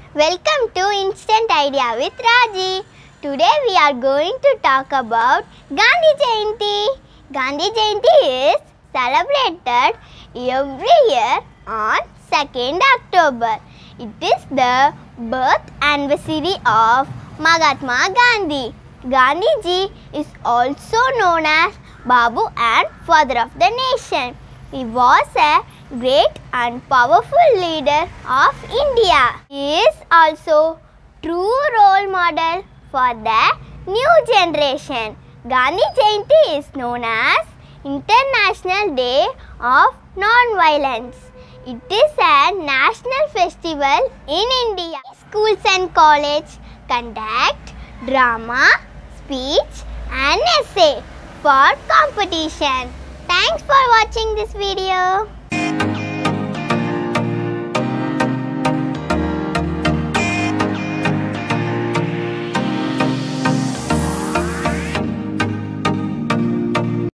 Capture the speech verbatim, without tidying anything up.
Welcome to Instant Idea with Raji. Today we are going to talk about Gandhi Jayanti. Gandhi Jayanti is celebrated every year on second October. It is the birth anniversary of Mahatma Gandhi. Gandhi ji is also known as Babu and Father of the Nation. He was a great and powerful leader of India. He is also true role model for the new generation. Gandhi Jayanti is known as International Day of Non-Violence. It is a national festival in India. Schools and colleges conduct drama, speech and essay for competition. Thanks for watching this video.